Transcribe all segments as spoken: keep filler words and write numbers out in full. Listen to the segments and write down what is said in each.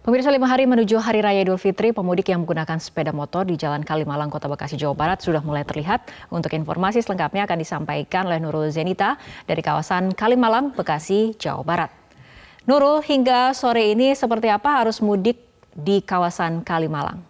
Pemirsa, lima hari menuju Hari Raya Idul Fitri, pemudik yang menggunakan sepeda motor di Jalan Kalimalang, Kota Bekasi, Jawa Barat sudah mulai terlihat. Untuk informasi selengkapnya akan disampaikan oleh Nurul Zenita dari kawasan Kalimalang, Bekasi, Jawa Barat. Nurul, hingga sore ini seperti apa arus mudik di kawasan Kalimalang?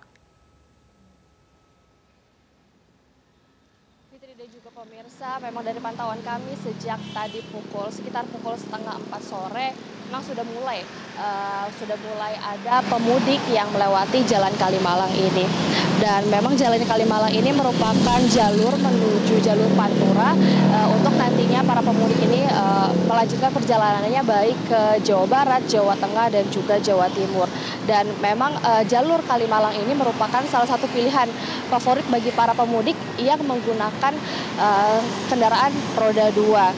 Fitri dan juga pemirsa, memang dari pantauan kami sejak tadi pukul sekitar pukul setengah empat sore memang sudah mulai uh, sudah mulai ada pemudik yang melewati Jalan Kalimalang ini. Dan memang Jalan Kalimalang ini merupakan jalur menuju jalur Pantura uh, untuk nantinya para pemudik ini uh, melanjutkan perjalanannya baik ke Jawa Barat, Jawa Tengah dan juga Jawa Timur. Dan memang uh, jalur Kalimalang ini merupakan salah satu pilihan favorit bagi para pemudik yang menggunakan uh, kendaraan roda dua.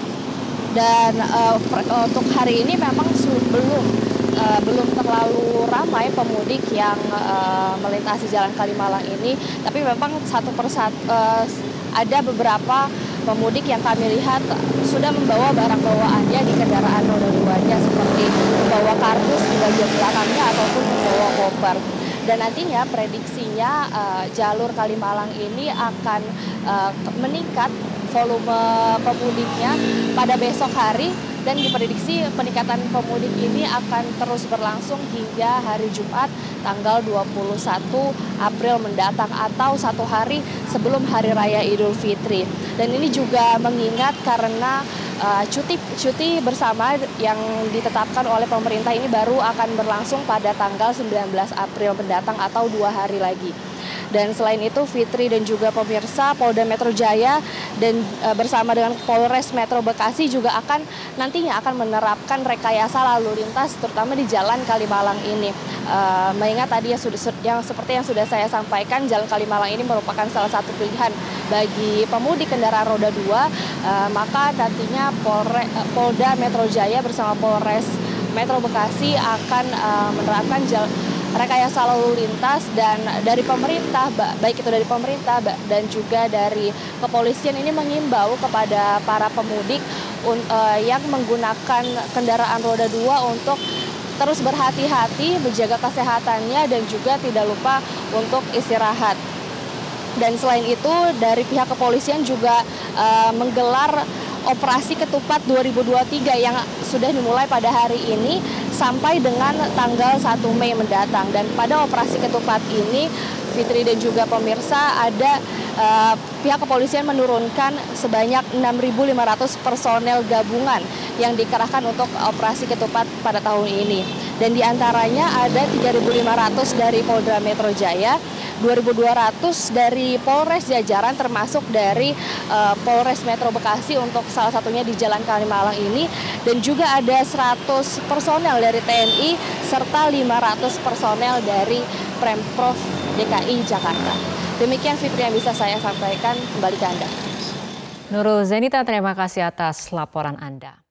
Dan uh, untuk hari ini memang belum uh, belum terlalu ramai pemudik yang uh, melintasi Jalan Kalimalang ini, tapi memang satu persatu uh, ada beberapa pemudik yang kami lihat sudah membawa barang bawaannya di kendaraan roda duanya, seperti membawa kardus di bagian belakangnya ataupun membawa koper. Dan nantinya prediksinya uh, jalur Kalimalang ini akan uh, meningkat volume pemudiknya pada besok hari, dan diprediksi peningkatan pemudik ini akan terus berlangsung hingga hari Jumat tanggal dua puluh satu April mendatang atau satu hari sebelum Hari Raya Idul Fitri. Dan ini juga mengingat karena uh, cuti cuti bersama yang ditetapkan oleh pemerintah ini baru akan berlangsung pada tanggal sembilan belas April mendatang atau dua hari lagi. Dan selain itu, Fitri dan juga pemirsa, Polda Metro Jaya dan e, bersama dengan Polres Metro Bekasi juga akan nantinya akan menerapkan rekayasa lalu lintas terutama di Jalan Kalimalang ini. E, mengingat tadi yang, sudah, yang seperti yang sudah saya sampaikan, Jalan Kalimalang ini merupakan salah satu pilihan bagi pemudik kendaraan roda dua, e, maka nantinya Polre, Polda Metro Jaya bersama Polres Metro Bekasi akan e, menerapkan jalan rekayasa lalu lintas, dan dari pemerintah, baik itu dari pemerintah dan juga dari kepolisian ini mengimbau kepada para pemudik yang menggunakan kendaraan roda dua untuk terus berhati-hati, menjaga kesehatannya dan juga tidak lupa untuk istirahat. Dan selain itu, dari pihak kepolisian juga uh, menggelar operasi ketupat dua ribu dua puluh tiga yang sudah dimulai pada hari ini sampai dengan tanggal satu Mei mendatang. Dan pada operasi ketupat ini, Fitri dan juga pemirsa, ada uh, pihak kepolisian menurunkan sebanyak enam ribu lima ratus personel gabungan yang dikerahkan untuk operasi ketupat pada tahun ini. Dan diantaranya ada tiga ribu lima ratus dari Polda Metro Jaya, dua ribu dua ratus dari Polres jajaran termasuk dari uh, Polres Metro Bekasi untuk salah satunya di Jalan Kalimalang ini, dan juga ada seratus personel dari T N I serta lima ratus personel dari Pemprov D K I Jakarta. Demikian Fitri yang bisa saya sampaikan, kembali ke Anda. Nurul Zenita, terima kasih atas laporan Anda.